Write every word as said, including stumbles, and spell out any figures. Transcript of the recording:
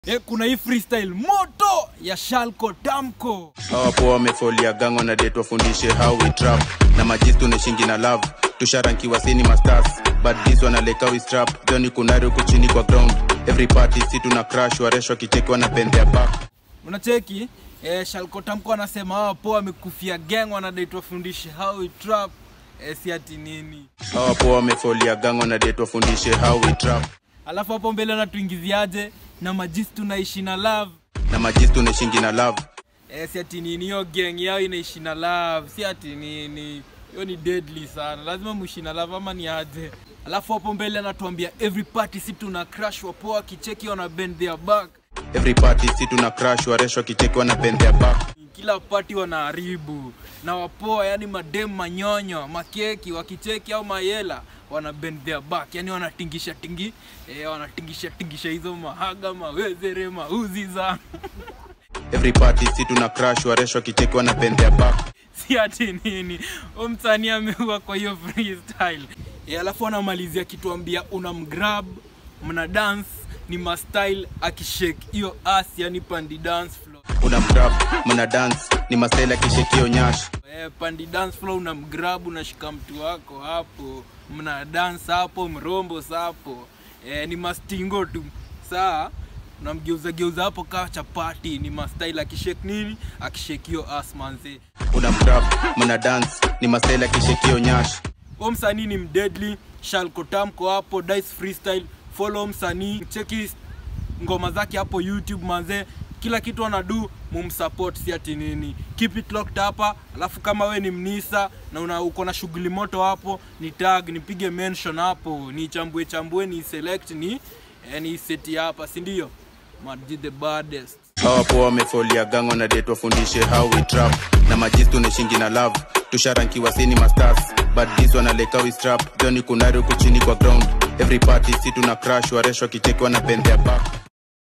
E, kuna hii freestyle moto ya Shalko Tamko. Hawa poa wamefolia gango na date wafundishe how we trap. Na majistu ni shingi na love tusharankiwa cinema stars. But this one aleka we strap. Johnny kunari huku chini kwa ground. Every party si tuna crash. Waresho kicheki wana bend their back. Unacheki eh, Shalko Tamko anasema hawa poa wamekufia gang wana date wafundishe how we trap. Eh, si ati nini. Hawa poa wamefolia gango na date wafundishe how we trap. Alafu hapo mbele anatuingiziaje na majistu naishi na love. Na majistu ni shingi na love. Eh, si ati nini, hiyo gang yao inaishi na love. Si ati nini, hiyo ni deadly sana. Lazima muishi na love ama ni aje. Alafu hapo mbele anatuambia every party si tuna crash, wapoa kicheki wana bend their back. Every party si tuna crash. Waresho kicheki wana bend their back. Kila party wanaharibu. Na wapoa yani madem manyonyo, makeki, wakicheki au mayela wana bend their back. Yani wanatingisha tingi, eh, wanatingisha tingisha hizo mahaga, mawezere, mauzi za. Every party si tuna crash. Waresho kicheki wana bend their back. Si ati nini, umtani ameua kwa hiyo freestyle. E, alafu anamalizia kituambia unamgrab, mna dance, ni ma style akishake hiyo ass yani pandi dance floor. Unamgrab, mna dance, ni mastyle akishake hiyo nyash. E, pandi dance floor unamgrab, unashika mtu wako hapo, mna dance hapo, mrombo hapo. E, ni mastingo tu. Saa unamgeuza geuza hapo kama chapati, ni ma style akishake nini, akishake hiyo ass manze. Unamgrab, mna dance, ni mastyle akishake hiyo nyash. Huyo msanii ni mdeadly, Shalko Tamko hapo, Dice Freestyle. Follow msanii, cheki ngoma zake hapo YouTube manze. Kila kitu anadu mumsupport, si ati nini. Keep it locked hapa. Alafu kama we ni mnisa na una uko na shughuli moto hapo, ni tag, nipige mention hapo, ni chambue chambue, ni select, ni eh, ni seti hapa, si ndio? Maji the baddest. Hawa poa wamefolia gango na date wafundishe how we trap. Na majistu ni shingi na love tusharankiwa cinema stars. But this one aleka we strap. Johnny kunari huku chini kwa ground. Every party si tuna crash. Waresho kicheki wana bend their back.